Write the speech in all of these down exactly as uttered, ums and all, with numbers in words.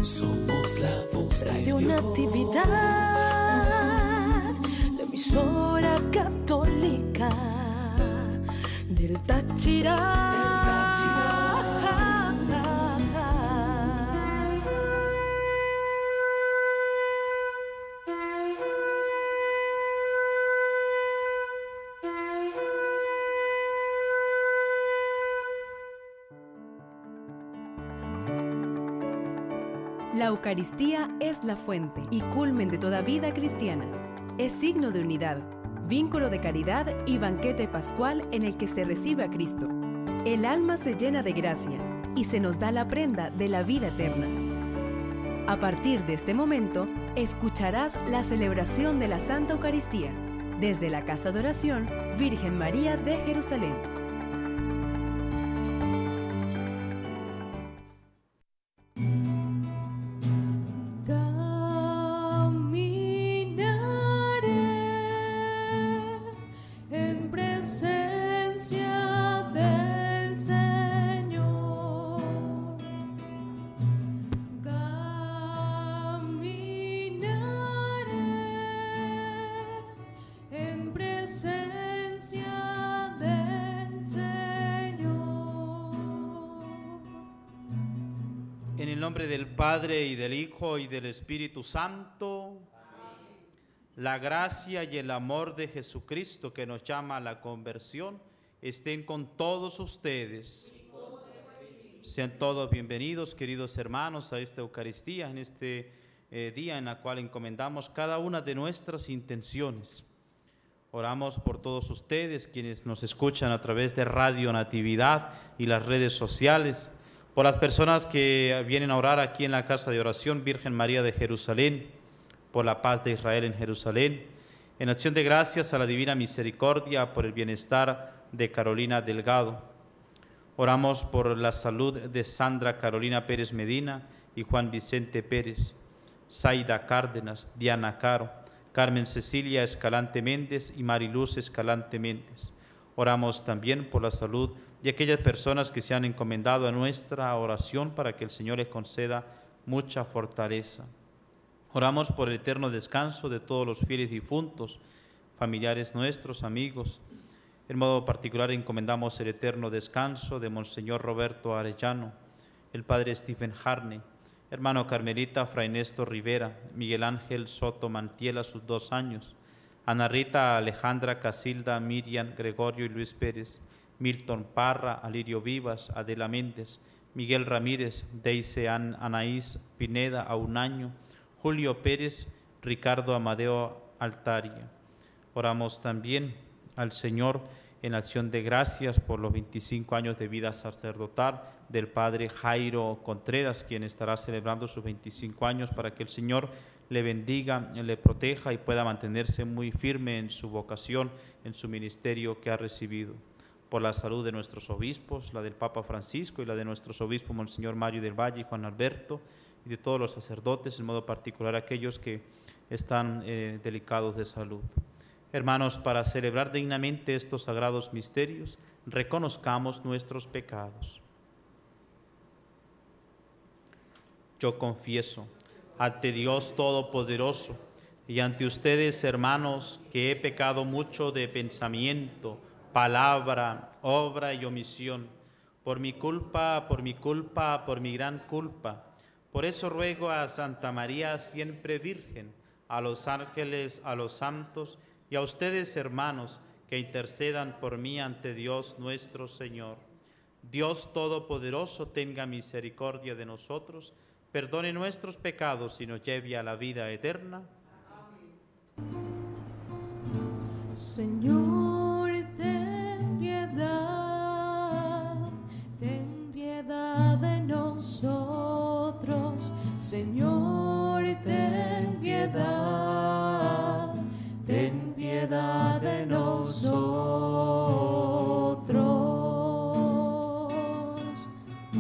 Somos la voz de Radio Dios. Natividad, la emisora católica del Táchira. Del Táchira. La Eucaristía es la fuente y culmen de toda vida cristiana. Es signo de unidad, vínculo de caridad y banquete pascual en el que se recibe a Cristo. El alma se llena de gracia y se nos da la prenda de la vida eterna. A partir de este momento, escucharás la celebración de la Santa Eucaristía desde la Casa de Oración Virgen María de Jerusalén. En el nombre del Padre, y del Hijo, y del Espíritu Santo. Amén. La gracia y el amor de Jesucristo, que nos llama a la conversión, estén con todos ustedes. Sean todos bienvenidos, queridos hermanos, a esta Eucaristía, en este eh, día en la cual encomendamos cada una de nuestras intenciones. Oramos por todos ustedes, quienes nos escuchan a través de Radio Natividad y las redes sociales, por las personas que vienen a orar aquí en la Casa de Oración Virgen María de Jerusalén, por la paz de Israel en Jerusalén, en acción de gracias a la Divina Misericordia, por el bienestar de Carolina Delgado. Oramos por la salud de Sandra Carolina Pérez Medina y Juan Vicente Pérez, Zaida Cárdenas, Diana Caro, Carmen Cecilia Escalante Méndez y Mariluz Escalante Méndez. Oramos también por la salud de aquellas personas que se han encomendado a nuestra oración para que el Señor les conceda mucha fortaleza. Oramos por el eterno descanso de todos los fieles difuntos, familiares nuestros, amigos. En modo particular encomendamos el eterno descanso de Monseñor Roberto Arellano, el Padre Stephen Harney, hermano Carmelita Fray Néstor Rivera, Miguel Ángel Soto Mantiela, sus dos años, Ana Rita Alejandra Casilda, Miriam Gregorio y Luis Pérez, Milton Parra, Alirio Vivas, Adela Méndez, Miguel Ramírez, Deise Anaís Pineda Aunaño, Julio Pérez, Ricardo Amadeo Altaria. Oramos también al Señor en acción de gracias por los veinticinco años de vida sacerdotal del Padre Jairo Contreras, quien estará celebrando sus veinticinco años, para que el Señor le bendiga, le proteja y pueda mantenerse muy firme en su vocación, en su ministerio que ha recibido. Por la salud de nuestros obispos, la del Papa Francisco y la de nuestros obispos Monseñor Mario del Valle y Juan Alberto, y de todos los sacerdotes, en modo particular aquellos que están eh, delicados de salud. Hermanos, para celebrar dignamente estos sagrados misterios, reconozcamos nuestros pecados. Yo confieso ante Dios Todopoderoso y ante ustedes, hermanos, que he pecado mucho de pensamiento, palabra, obra y omisión, por mi culpa, por mi culpa, por mi gran culpa. Por eso ruego a Santa María, siempre Virgen, a los ángeles, a los santos y a ustedes, hermanos, que intercedan por mí ante Dios nuestro Señor. Dios Todopoderoso tenga misericordia de nosotros, perdone nuestros pecados y nos lleve a la vida eterna. Amén. Señor, ten piedad, ten piedad de nosotros. Señor, ten piedad, ten piedad de nosotros.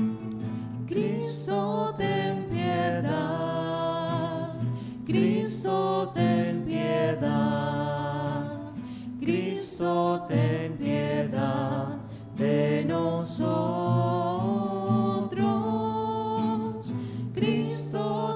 Cristo, ten piedad, Cristo, ten piedad, Cristo, ten piedad de nosotros. Cristo,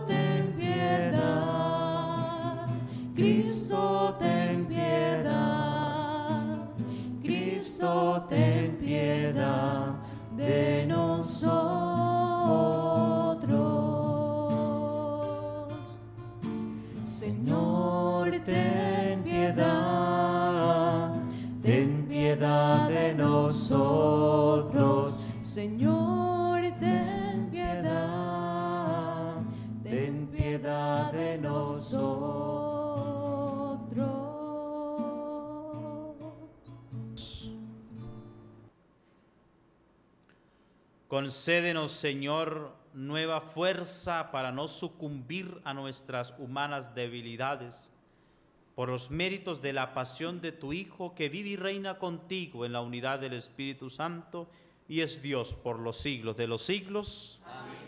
Concédenos, Señor, nueva fuerza para no sucumbir a nuestras humanas debilidades. Por los méritos de la pasión de tu Hijo, que vive y reina contigo en la unidad del Espíritu Santo y es Dios por los siglos de los siglos. Amén.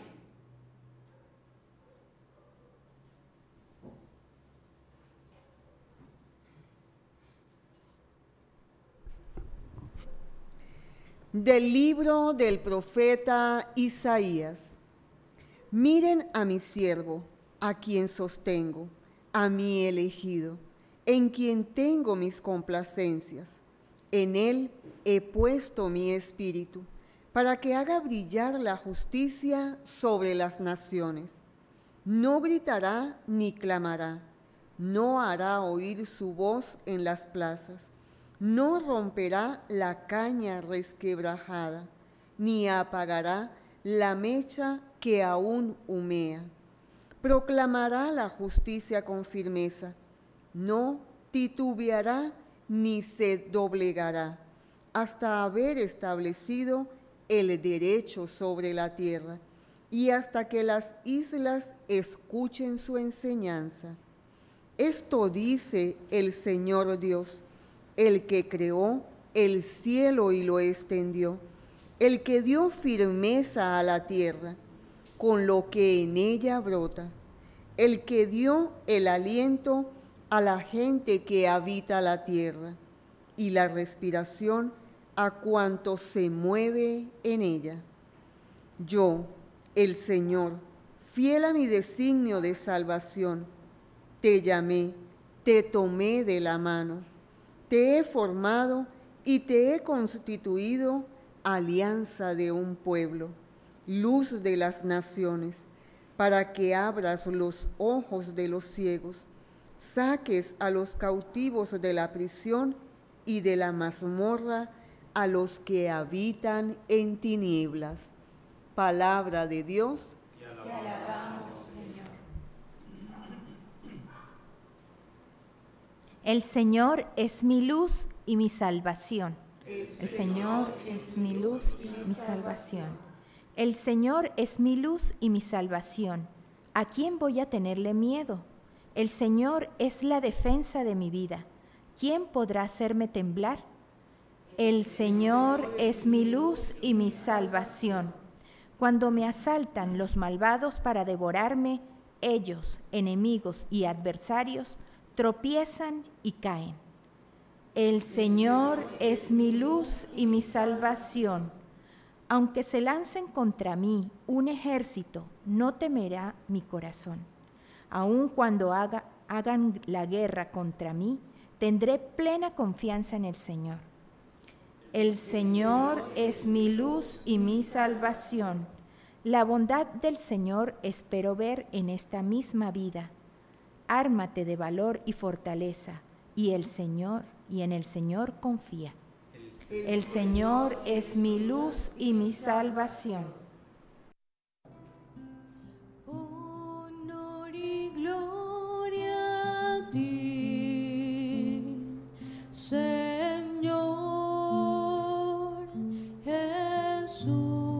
Del libro del profeta Isaías. Miren a mi siervo, a quien sostengo, a mi elegido, en quien tengo mis complacencias. En él he puesto mi espíritu, para que haga brillar la justicia sobre las naciones. No gritará ni clamará, no hará oír su voz en las plazas. No romperá la caña resquebrajada, ni apagará la mecha que aún humea. Proclamará la justicia con firmeza, no titubeará ni se doblegará, hasta haber establecido el derecho sobre la tierra y hasta que las islas escuchen su enseñanza. Esto dice el Señor Dios, el que creó el cielo y lo extendió, el que dio firmeza a la tierra, con lo que en ella brota, el que dio el aliento a la gente que habita la tierra, y la respiración a cuanto se mueve en ella. Yo, el Señor, fiel a mi designio de salvación, te llamé, te tomé de la mano. Te he formado y te he constituido alianza de un pueblo, luz de las naciones, para que abras los ojos de los ciegos, saques a los cautivos de la prisión y de la mazmorra a los que habitan en tinieblas. Palabra de Dios. Te alabamos, Señor. El Señor es mi luz y mi salvación. El Señor es mi luz y mi salvación. El Señor es mi luz y mi salvación. ¿A quién voy a tenerle miedo? El Señor es la defensa de mi vida. ¿Quién podrá hacerme temblar? El Señor es mi luz y mi salvación. Cuando me asaltan los malvados para devorarme, ellos, enemigos y adversarios, tropiezan y caen. El Señor es mi luz y mi salvación. Aunque se lancen contra mí un ejército, no temerá mi corazón. Aun cuando haga, hagan la guerra contra mí, tendré plena confianza en el Señor. El Señor es mi luz y mi salvación. La bondad del Señor espero ver en esta misma vida. Ármate de valor y fortaleza, y el Señor, y en el Señor confía. El Señor es mi luz y mi salvación. Honor y gloria a ti, Señor Jesús.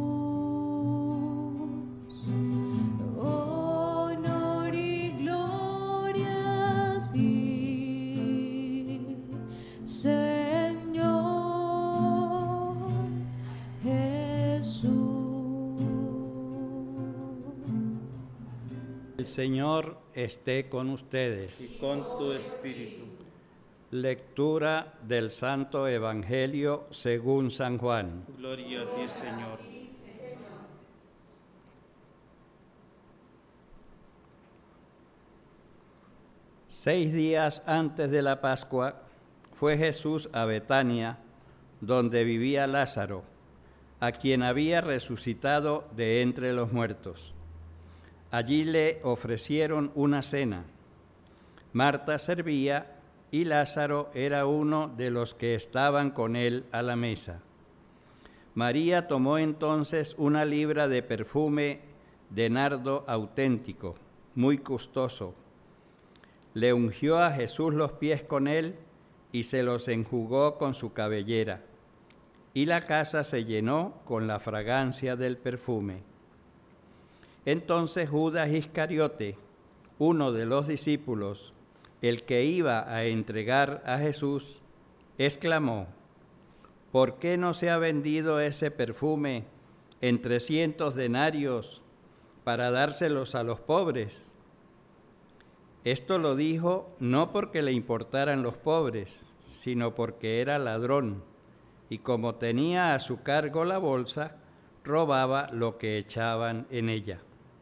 Honor y gloria a ti, Señor Jesús. El Señor esté con ustedes. Y con tu espíritu. Lectura del Santo Evangelio según San Juan. Gloria a ti, Señor. Seis días antes de la Pascua fue Jesús a Betania, donde vivía Lázaro, a quien había resucitado de entre los muertos. Allí le ofrecieron una cena. Marta servía y Lázaro era uno de los que estaban con él a la mesa. María tomó entonces una libra de perfume de nardo auténtico, muy costoso. Le ungió a Jesús los pies con él y se los enjugó con su cabellera. y la casa se llenó con la fragancia del perfume. Entonces Judas Iscariote, uno de los discípulos, el que iba a entregar a Jesús, exclamó: ¿por qué no se ha vendido ese perfume en trescientos denarios para dárselos a los pobres? Esto lo dijo no porque le importaran los pobres, sino porque era ladrón, y como tenía a su cargo la bolsa, robaba lo que echaban en ella.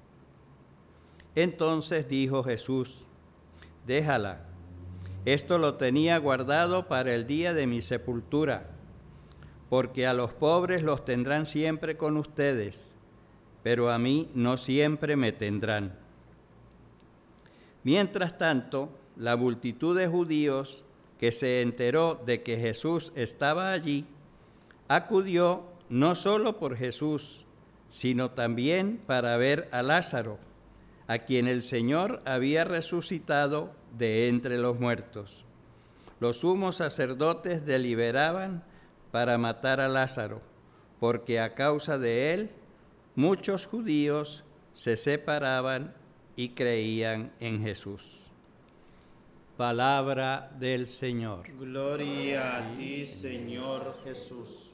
Entonces dijo Jesús: déjala, esto lo tenía guardado para el día de mi sepultura, porque a los pobres los tendrán siempre con ustedes, pero a mí no siempre me tendrán. Mientras tanto, la multitud de judíos que se enteró de que Jesús estaba allí, acudió no solo por Jesús, sino también para ver a Lázaro, a quien el Señor había resucitado de entre los muertos. Los sumos sacerdotes deliberaban para matar a Lázaro, porque a causa de él muchos judíos se separaban y creían en Jesús. Palabra del Señor. Gloria a ti, Señor Jesús.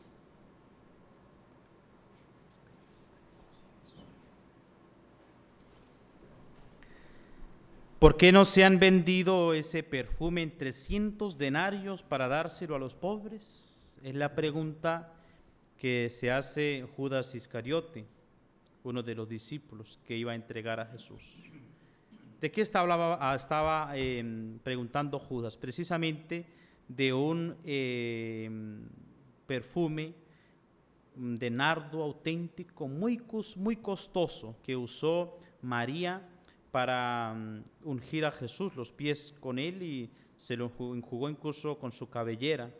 ¿Por qué no se han vendido ese perfume en trescientos denarios para dárselo a los pobres? Es la pregunta que se hace Judas Iscariote, uno de los discípulos que iba a entregar a Jesús. ¿De qué estaba, estaba eh, preguntando Judas? Precisamente de un eh, perfume de nardo auténtico, muy, muy costoso, que usó María para um, ungir a Jesús los pies con él, y se lo enjugó incluso con su cabellera.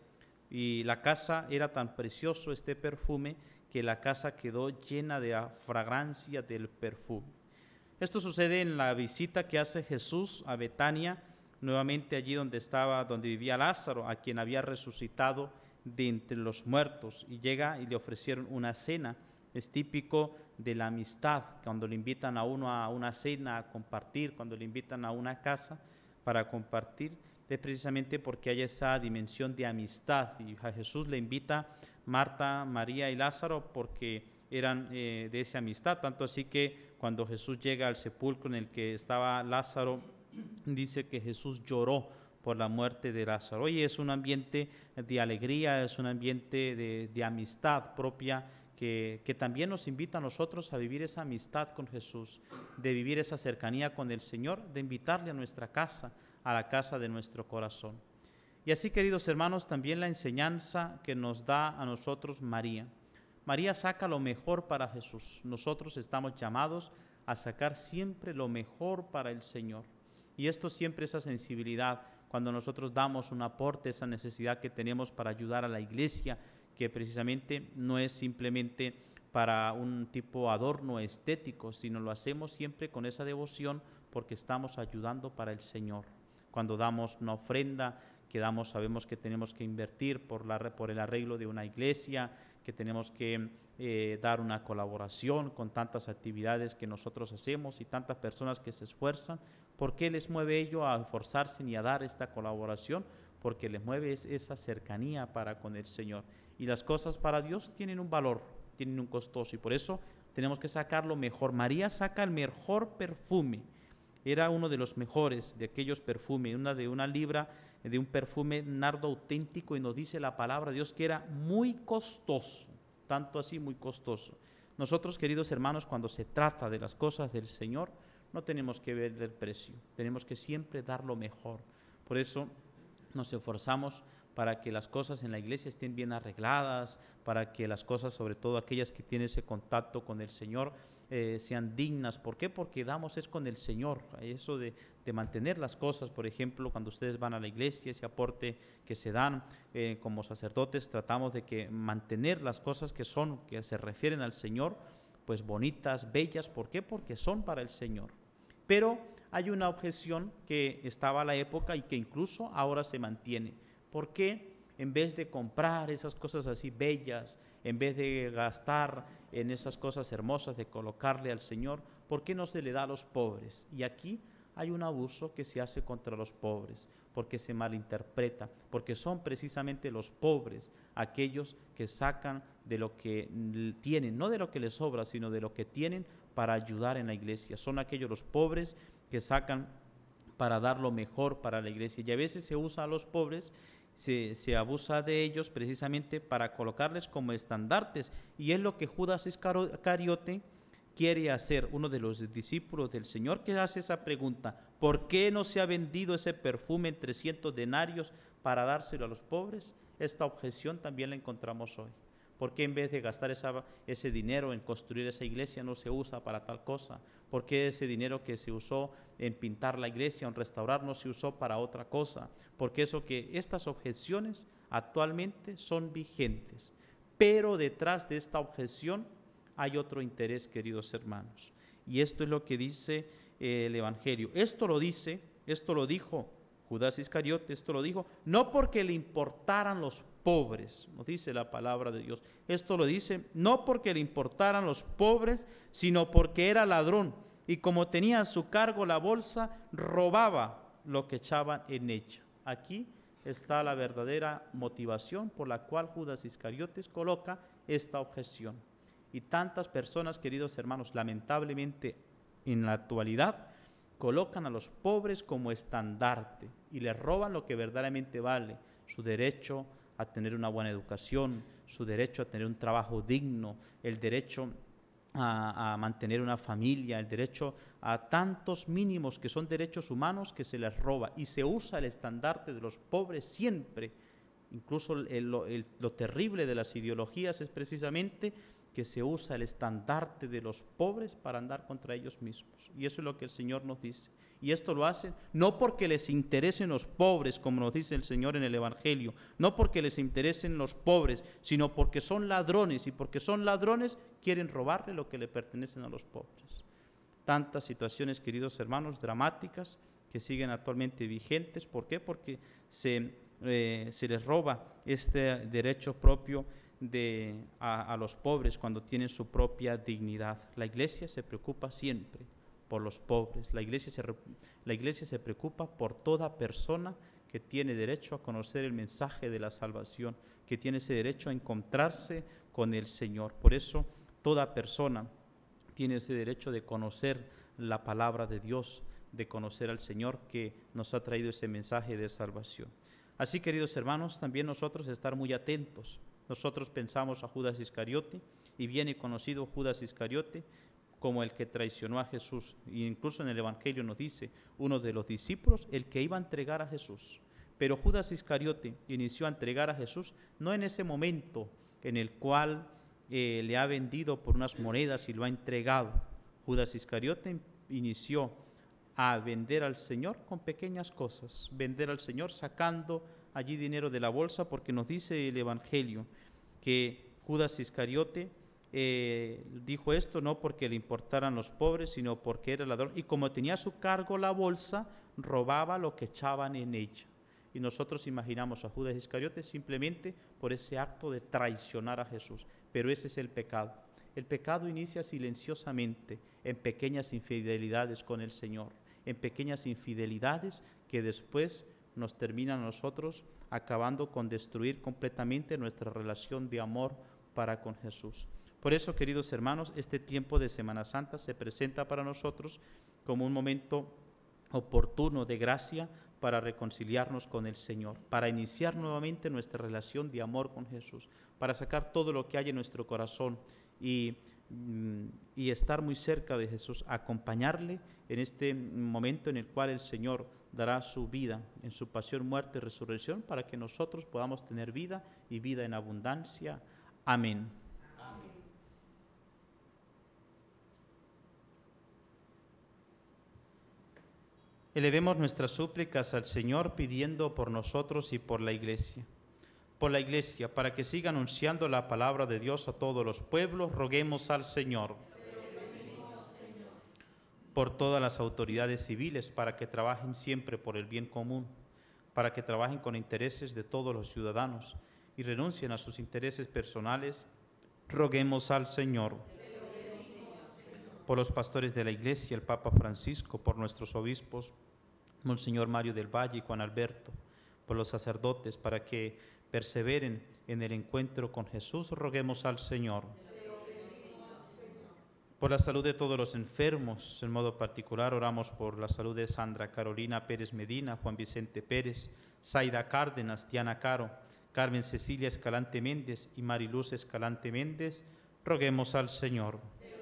Y la casa era tan precioso, este perfume, que la casa quedó llena de la fragancia del perfume. Esto sucede en la visita que hace Jesús a Betania, nuevamente allí donde estaba, donde vivía Lázaro, a quien había resucitado de entre los muertos, y llega y le ofrecieron una cena. Es típico de la amistad, cuando le invitan a uno a una cena, a compartir, cuando le invitan a una casa para compartir, es precisamente porque hay esa dimensión de amistad, y a Jesús le invita Marta, María y Lázaro porque eran eh, de esa amistad, tanto así que cuando Jesús llega al sepulcro en el que estaba Lázaro, dice que Jesús lloró por la muerte de Lázaro. Hoy es un ambiente de alegría, es un ambiente de, de amistad propia, Que, que también nos invita a nosotros a vivir esa amistad con Jesús, de vivir esa cercanía con el Señor, de invitarle a nuestra casa, a la casa de nuestro corazón. Y así, queridos hermanos, también la enseñanza que nos da a nosotros María. María saca lo mejor para Jesús. Nosotros estamos llamados a sacar siempre lo mejor para el Señor. Y esto siempre, esa sensibilidad, cuando nosotros damos un aporte, esa necesidad que tenemos para ayudar a la iglesia, que precisamente no es simplemente para un tipo adorno estético, sino lo hacemos siempre con esa devoción porque estamos ayudando para el Señor. Cuando damos una ofrenda, que damos, sabemos que tenemos que invertir por, la, por el arreglo de una iglesia, que tenemos que eh, dar una colaboración con tantas actividades que nosotros hacemos y tantas personas que se esfuerzan. ¿Por qué les mueve ello a esforzarse y a dar esta colaboración? Porque les mueve esa cercanía para con el Señor. Y las cosas para Dios tienen un valor, tienen un costoso, y por eso tenemos que sacar lo mejor. María saca el mejor perfume, era uno de los mejores de aquellos perfumes, una de una libra de un perfume nardo auténtico, y nos dice la palabra de Dios que era muy costoso, tanto así muy costoso. Nosotros, queridos hermanos, cuando se trata de las cosas del Señor, no tenemos que ver el precio, tenemos que siempre dar lo mejor. Por eso nos esforzamos para que las cosas en la iglesia estén bien arregladas, para que las cosas, sobre todo aquellas que tienen ese contacto con el Señor, eh, sean dignas. ¿Por qué? Porque damos es con el Señor. Eso de, de mantener las cosas, por ejemplo, cuando ustedes van a la iglesia, ese aporte que se dan eh, como sacerdotes, tratamos de que mantener las cosas que son, que se refieren al Señor, pues bonitas, bellas. ¿Por qué? Porque son para el Señor. Pero hay una objeción que estaba a la época y que incluso ahora se mantiene. ¿Por qué en vez de comprar esas cosas así bellas, en vez de gastar en esas cosas hermosas, de colocarle al Señor, ¿por qué no se le da a los pobres? Y aquí hay un abuso que se hace contra los pobres, porque se malinterpreta, porque son precisamente los pobres aquellos que sacan de lo que tienen, no de lo que les sobra, sino de lo que tienen para ayudar en la iglesia. Son aquellos los pobres que sacan para dar lo mejor para la iglesia. Y a veces se usa a los pobres, se, se abusa de ellos precisamente para colocarles como estandartes. Y es lo que Judas Iscariote quiere hacer, uno de los discípulos del Señor, que hace esa pregunta: ¿por qué no se ha vendido ese perfume en trescientos denarios para dárselo a los pobres? Esta objeción también la encontramos hoy. ¿Por qué en vez de gastar esa, ese dinero en construir esa iglesia no se usa para tal cosa? ¿Por qué ese dinero que se usó en pintar la iglesia, en restaurar, no se usó para otra cosa? Porque eso que estas objeciones actualmente son vigentes. Pero detrás de esta objeción hay otro interés, queridos hermanos. Y esto es lo que dice eh, el Evangelio. Esto lo dice, esto lo dijo Judas Iscariote, esto lo dijo, no porque le importaran los pobres, nos dice la palabra de Dios. Esto lo dice no porque le importaran los pobres, sino porque era ladrón. Y como tenía a su cargo la bolsa, robaba lo que echaban en ella. Aquí está la verdadera motivación por la cual Judas Iscariote coloca esta objeción. Y tantas personas, queridos hermanos, lamentablemente en la actualidad, colocan a los pobres como estandarte y les roban lo que verdaderamente vale: su derecho a tener una buena educación, su derecho a tener un trabajo digno, el derecho a, a mantener una familia, el derecho a tantos mínimos que son derechos humanos que se les roba, y se usa el estandarte de los pobres siempre. Incluso el, el, el, lo terrible de las ideologías es precisamente que se usa el estandarte de los pobres para andar contra ellos mismos. Y eso es lo que el Señor nos dice. Y esto lo hacen no porque les interesen los pobres, como nos dice el Señor en el Evangelio, no porque les interesen los pobres, sino porque son ladrones, y porque son ladrones quieren robarle lo que le pertenecen a los pobres. Tantas situaciones, queridos hermanos, dramáticas que siguen actualmente vigentes. ¿Por qué? Porque se, eh, se les roba este derecho propio de, a, a los pobres cuando tienen su propia dignidad. La iglesia se preocupa siempre por los pobres. La iglesia se, la iglesia se preocupa por toda persona que tiene derecho a conocer el mensaje de la salvación, que tiene ese derecho a encontrarse con el Señor. Por eso toda persona tiene ese derecho de conocer la palabra de Dios, de conocer al Señor que nos ha traído ese mensaje de salvación. Así, queridos hermanos, también nosotros estar muy atentos. Nosotros pensamos a Judas Iscariote, y viene conocido Judas Iscariote como el que traicionó a Jesús. E incluso en el Evangelio nos dice uno de los discípulos, el que iba a entregar a Jesús. Pero Judas Iscariote inició a entregar a Jesús no en ese momento en el cual eh, le ha vendido por unas monedas y lo ha entregado. Judas Iscariote inició a vender al Señor con pequeñas cosas, vender al Señor sacando allí dinero de la bolsa, porque nos dice el Evangelio que Judas Iscariote eh, dijo esto no porque le importaran los pobres, sino porque era ladrón, y como tenía a su cargo la bolsa, robaba lo que echaban en ella. Y nosotros imaginamos a Judas Iscariote simplemente por ese acto de traicionar a Jesús, pero ese es el pecado. El pecado inicia silenciosamente en pequeñas infidelidades con el Señor, en pequeñas infidelidades que después nos terminan a nosotros acabando con destruir completamente nuestra relación de amor para con Jesús. Por eso, queridos hermanos, este tiempo de Semana Santa se presenta para nosotros como un momento oportuno de gracia para reconciliarnos con el Señor, para iniciar nuevamente nuestra relación de amor con Jesús, para sacar todo lo que hay en nuestro corazón y, y estar muy cerca de Jesús, acompañarle en este momento en el cual el Señor dará su vida en su pasión, muerte y resurrección, para que nosotros podamos tener vida y vida en abundancia. Amén. Amén. Elevemos nuestras súplicas al Señor pidiendo por nosotros y por la Iglesia. Por la Iglesia, para que siga anunciando la palabra de Dios a todos los pueblos, roguemos al Señor. Por todas las autoridades civiles, para que trabajen siempre por el bien común, para que trabajen con intereses de todos los ciudadanos y renuncien a sus intereses personales, roguemos al Señor. Por los pastores de la Iglesia, el Papa Francisco, por nuestros obispos, Monseñor Mario del Valle y Juan Alberto, por los sacerdotes, para que perseveren en el encuentro con Jesús, roguemos al Señor. Por la salud de todos los enfermos, en modo particular, oramos por la salud de Sandra Carolina Pérez Medina, Juan Vicente Pérez, Zaida Cárdenas, Diana Caro, Carmen Cecilia Escalante Méndez y Mariluz Escalante Méndez, roguemos al Señor.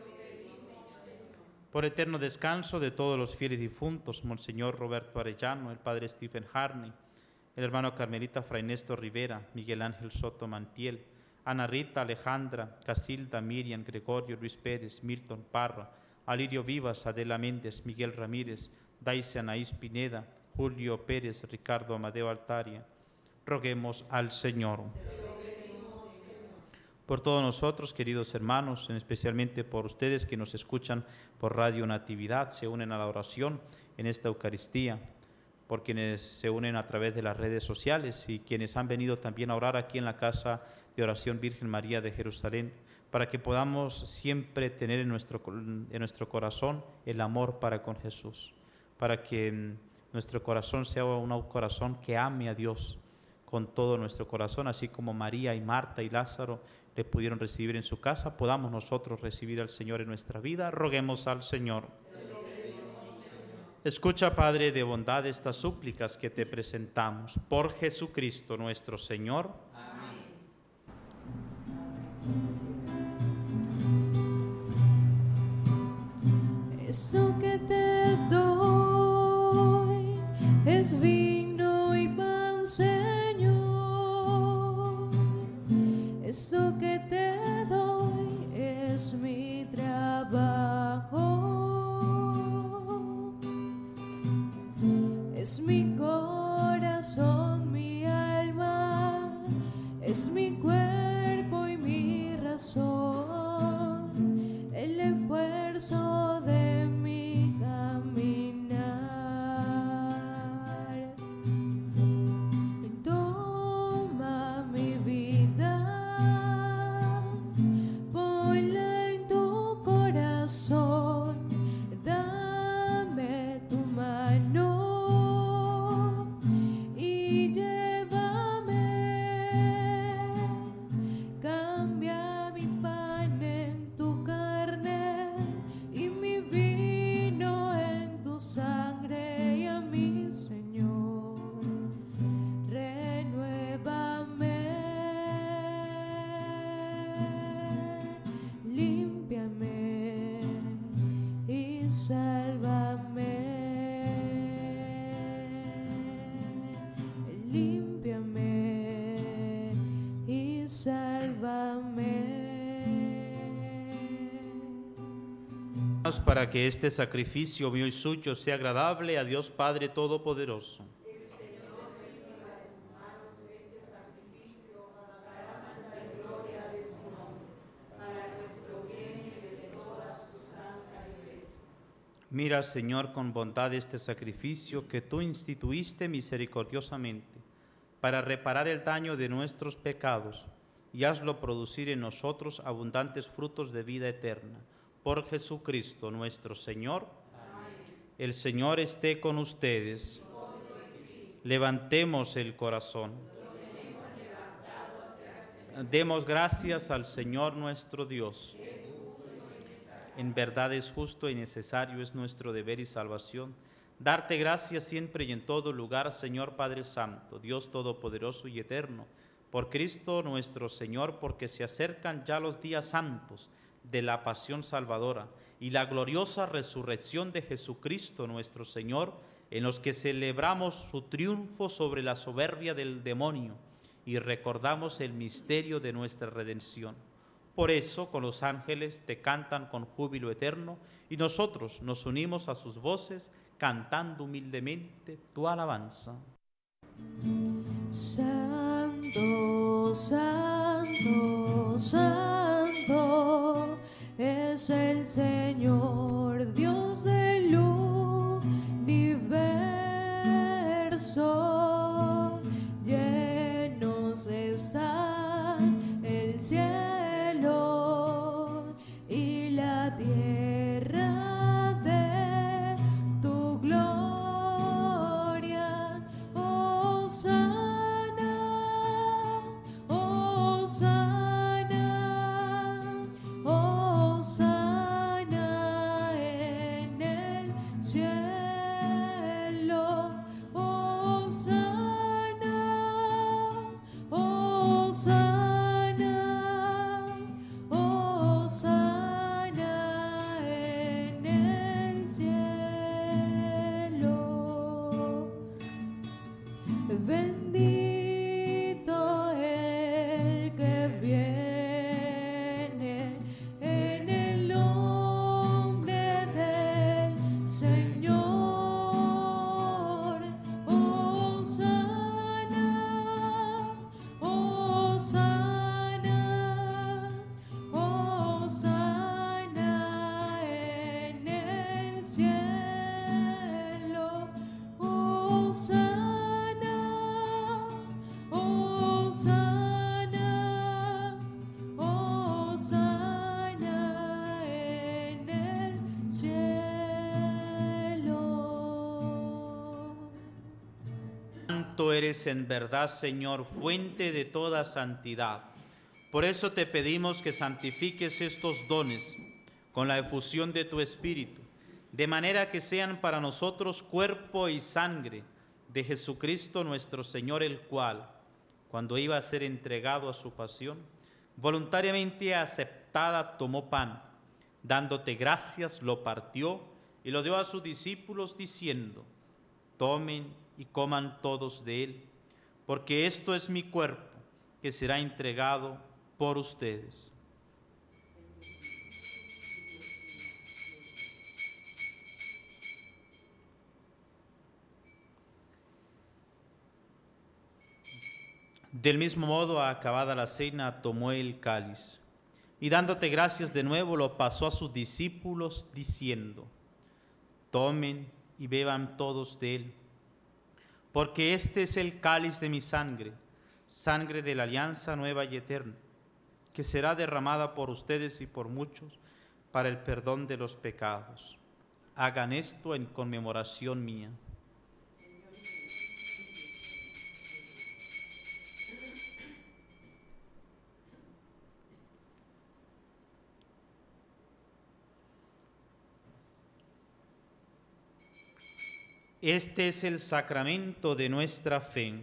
Por eterno descanso de todos los fieles difuntos, Monseñor Roberto Arellano, el Padre Stephen Harney, el hermano Carmelita Fray Néstor Rivera, Miguel Ángel Soto Mantiel, Ana Rita, Alejandra, Casilda, Miriam, Gregorio, Luis Pérez, Milton Parra, Alirio Vivas, Adela Méndez, Miguel Ramírez, Daisy Anaís Pineda, Julio Pérez, Ricardo Amadeo Altaria. Roguemos al Señor. Por todos nosotros, queridos hermanos, especialmente por ustedes que nos escuchan por Radio Natividad, se unen a la oración en esta Eucaristía, por quienes se unen a través de las redes sociales y quienes han venido también a orar aquí en la Casa de Oración Virgen María de Jerusalén, para que podamos siempre tener en nuestro, en nuestro corazón el amor para con Jesús, para que nuestro corazón sea un corazón que ame a Dios con todo nuestro corazón, así como María y Marta y Lázaro le pudieron recibir en su casa, podamos nosotros recibir al Señor en nuestra vida. Roguemos al Señor. Escucha, Padre de bondad, estas súplicas que te presentamos. Por Jesucristo nuestro Señor. Amén. Eso que te doy es vino y pan, Señor. Eso que te doy es mi trabajo, es mi corazón, mi alma, es mi cuerpo y mi razón, el esfuerzo de mi caminar. Toma mi vida, ponla en tu corazón, dame tu mano y llévame, cambia mi pan en tu carne y mi vino en tu sangre, y a mi Señor renuévame, límpiame y sálvame, límpiame y sálvame. Para que este sacrificio mío y suyo sea agradable a Dios Padre Todopoderoso. Mira, Señor, con bondad este sacrificio que tú instituiste misericordiosamente para reparar el daño de nuestros pecados, y hazlo producir en nosotros abundantes frutos de vida eterna. Por Jesucristo nuestro Señor. Amén. El Señor esté con ustedes. Levantemos el corazón. Demos gracias al Señor nuestro Dios. En verdad es justo y necesario, es nuestro deber y salvación, darte gracias siempre y en todo lugar, Señor Padre Santo, Dios Todopoderoso y Eterno, por Cristo nuestro Señor, porque se acercan ya los días santos de la pasión salvadora y la gloriosa resurrección de Jesucristo nuestro Señor, en los que celebramos su triunfo sobre la soberbia del demonio y recordamos el misterio de nuestra redención. Por eso, con los ángeles te cantan con júbilo eterno, y nosotros nos unimos a sus voces, cantando humildemente tu alabanza. Santo, santo, santo, es el Señor, Dios del universo. Santo eres en verdad, Señor, fuente de toda santidad. Por eso te pedimos que santifiques estos dones con la efusión de tu Espíritu, de manera que sean para nosotros cuerpo y sangre de Jesucristo nuestro Señor, el cual, cuando iba a ser entregado a su pasión, voluntariamente aceptada, tomó pan, dándote gracias, lo partió y lo dio a sus discípulos, diciendo: tomen y coman todos de él, porque esto es mi cuerpo, que será entregado por ustedes. Del mismo modo, acabada la cena, tomó el cáliz y dándote gracias de nuevo, lo pasó a sus discípulos, diciendo: tomen y beban todos de él, porque este es el cáliz de mi sangre, sangre de la alianza nueva y eterna, que será derramada por ustedes y por muchos para el perdón de los pecados. Hagan esto en conmemoración mía. Este es el sacramento de nuestra fe.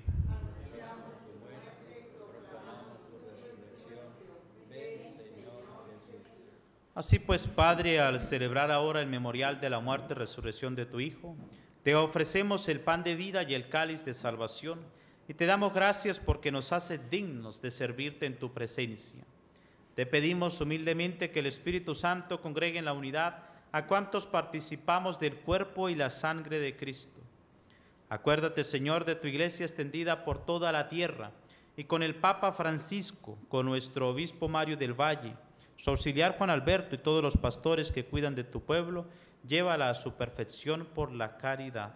Así pues, Padre, al celebrar ahora el memorial de la muerte y resurrección de tu Hijo, te ofrecemos el pan de vida y el cáliz de salvación, y te damos gracias porque nos haces dignos de servirte en tu presencia. Te pedimos humildemente que el Espíritu Santo congregue en la unidad a cuantos participamos del cuerpo y la sangre de Cristo. Acuérdate, Señor, de tu iglesia extendida por toda la tierra, y con el Papa Francisco, con nuestro obispo Mario del Valle, su auxiliar Juan Alberto y todos los pastores que cuidan de tu pueblo, llévala a su perfección por la caridad.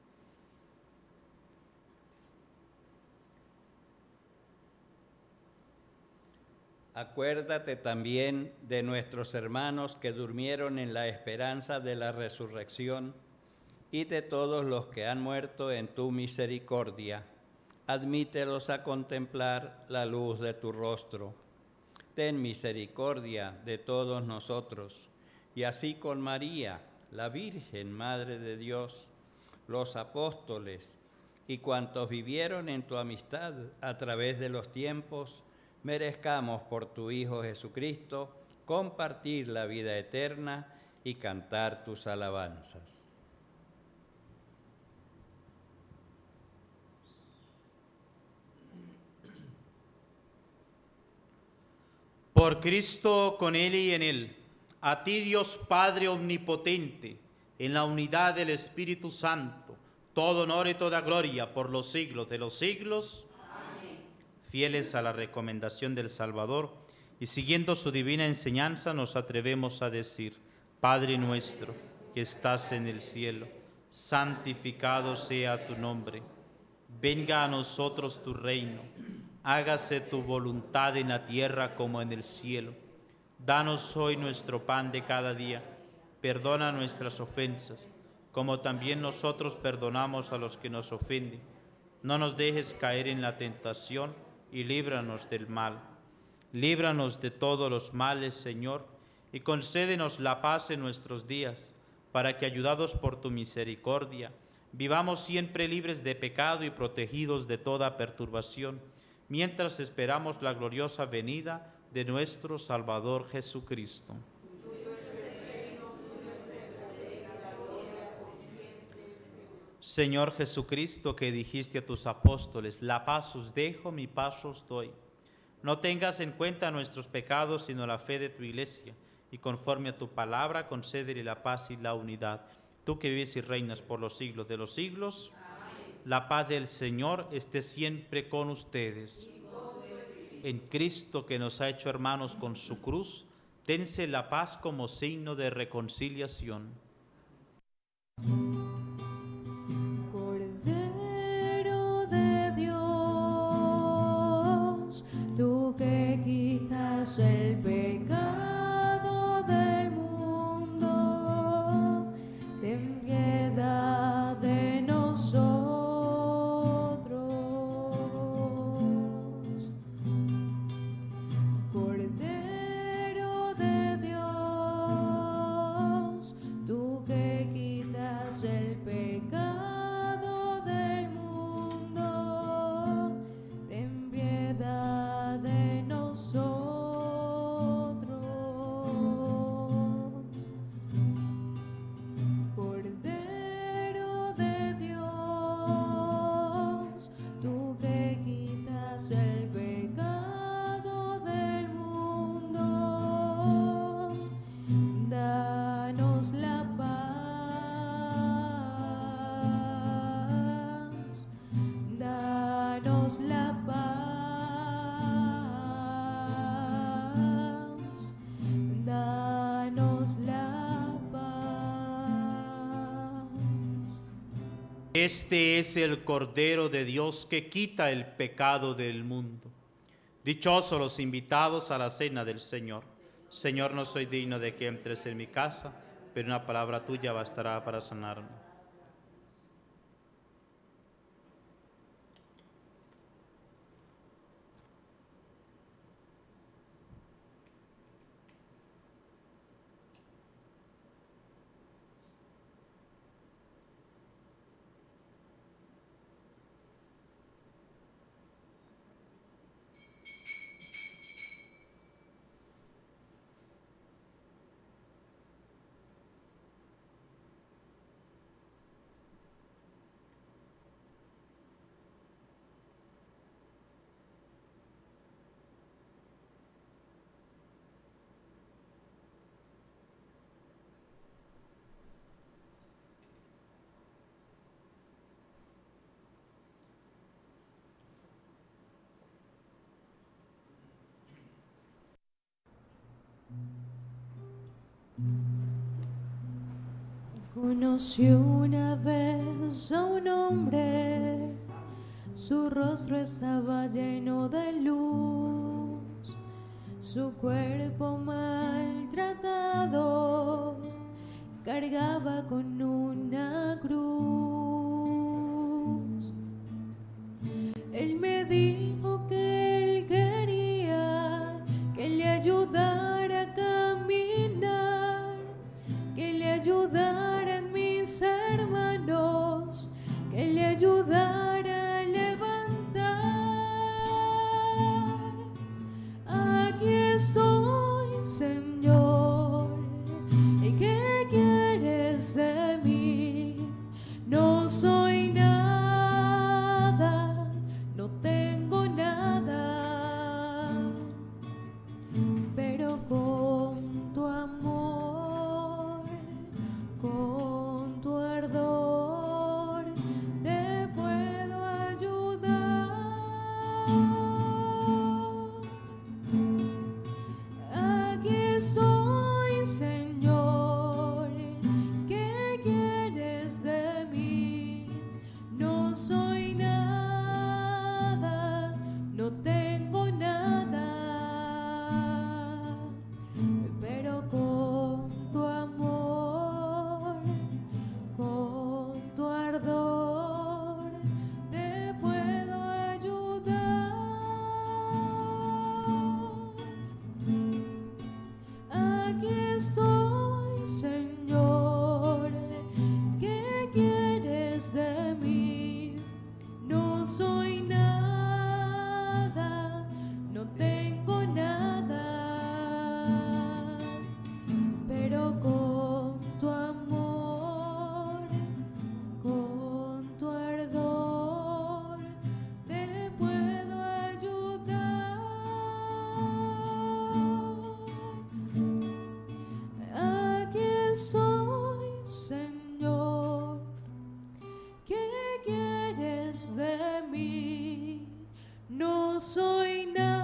Acuérdate también de nuestros hermanos que durmieron en la esperanza de la resurrección y de todos los que han muerto en tu misericordia. Admítelos a contemplar la luz de tu rostro. Ten misericordia de todos nosotros, y así con María, la Virgen Madre de Dios, los apóstoles y cuantos vivieron en tu amistad a través de los tiempos, merezcamos por tu Hijo Jesucristo compartir la vida eterna y cantar tus alabanzas. Por Cristo, con Él y en Él, a ti Dios Padre omnipotente, en la unidad del Espíritu Santo, todo honor y toda gloria por los siglos de los siglos. Amén. Fieles a la recomendación del Salvador y siguiendo su divina enseñanza, nos atrevemos a decir: Padre nuestro, que estás en el cielo, santificado sea tu nombre. Venga a nosotros tu reino. Hágase tu voluntad en la tierra como en el cielo. Danos hoy nuestro pan de cada día. Perdona nuestras ofensas, como también nosotros perdonamos a los que nos ofenden. No nos dejes caer en la tentación y líbranos del mal. Líbranos de todos los males, Señor, y concédenos la paz en nuestros días, para que, ayudados por tu misericordia, vivamos siempre libres de pecado y protegidos de toda perturbación, mientras esperamos la gloriosa venida de nuestro Salvador Jesucristo. Señor Jesucristo, que dijiste a tus apóstoles: la paz os dejo, mi paz os doy. No tengas en cuenta nuestros pecados, sino la fe de tu iglesia, y conforme a tu palabra, concédele la paz y la unidad. Tú que vives y reinas por los siglos de los siglos, la paz del Señor esté siempre con ustedes. En Cristo, que nos ha hecho hermanos con su cruz, dense la paz como signo de reconciliación. Cordero de Dios, tú que quitas el pecado del mundo, ten piedad de nosotros. quitas el pecado del mundo, ten piedad de nosotros. Cordero de Dios, tú que quitas el pecado del mundo, danos la paz, danos la paz, danos la paz. Este es el Cordero de Dios que quita el pecado del mundo. Dichosos los invitados a la cena del Señor. Señor, no soy digno de que entres en mi casa, pero una palabra tuya bastará para sanarme. Conocí una vez a un hombre, su rostro estaba lleno de luz, su cuerpo maltratado cargaba con una cruz. Él me dijo que él quería que le ayudara a caminar, que le ayudara en mis hermanos, que le ayudara a levantar. Aquí estoy, Señor, ¿y qué quieres de mí? No soy nada, no tengo nada, pero con tu amor, con tu ardor, te puedo ayudar. Aquí estoy, Señor, ¿qué quieres de mí? No soy nada, no tengo nada, pero con tu amor, con tu ardor, te puedo ayudar. Aquí estoy, Señor, ¿qué quieres de mí? No soy nada, no tengo nada, pero con tu amor, con tu ardor, te puedo ayudar. Aquí estoy, Señor, ¿qué quieres de mí? No soy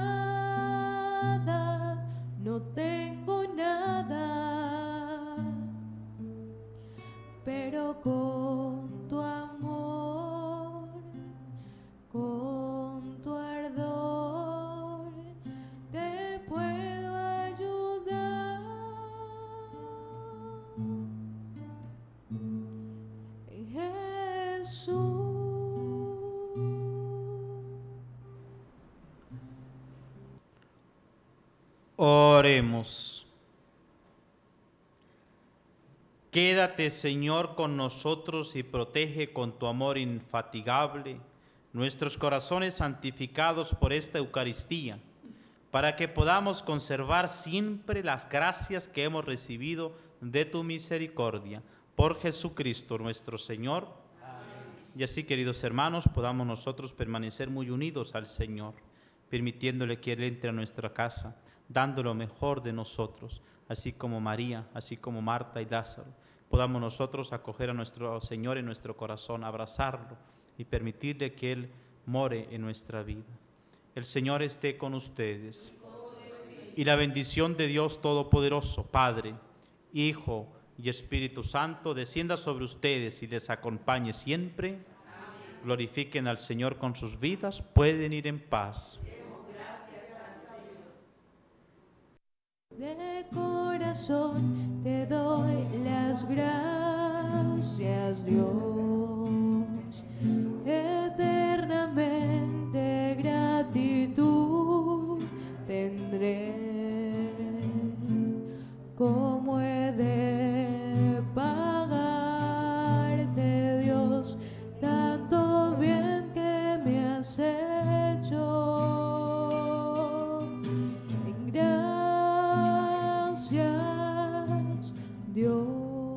nada, no tengo nada, pero con tu amor, con tu ardor, te puedo ayudar. Jesús. Oremos. Quédate, Señor, con nosotros y protege con tu amor infatigable nuestros corazones santificados por esta Eucaristía, para que podamos conservar siempre las gracias que hemos recibido de tu misericordia. Por Jesucristo nuestro Señor. Amén. Y así, queridos hermanos, podamos nosotros permanecer muy unidos al Señor, permitiéndole que Él entre a nuestra casa, dando lo mejor de nosotros, así como María, así como Marta y Lázaro. Podamos nosotros acoger a nuestro Señor en nuestro corazón, abrazarlo y permitirle que Él more en nuestra vida. El Señor esté con ustedes. Y la bendición de Dios Todopoderoso, Padre, Hijo y Espíritu Santo, descienda sobre ustedes y les acompañe siempre. Amén. Glorifiquen al Señor con sus vidas. Pueden ir en paz. De corazón te doy las gracias, Dios. Eternamente gratitud tendré. ¿Cómo he de pagarte, Dios, tanto bien que me has hecho? En gracias, Dios.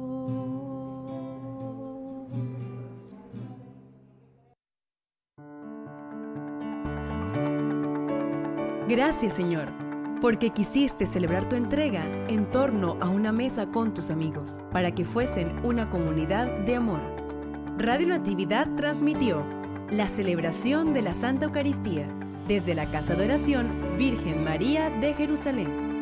Gracias, Señor, porque quisiste celebrar tu entrega en torno a una mesa con tus amigos, para que fuesen una comunidad de amor. Radio Natividad transmitió la celebración de la Santa Eucaristía desde la Casa de Oración Virgen María de Jerusalén.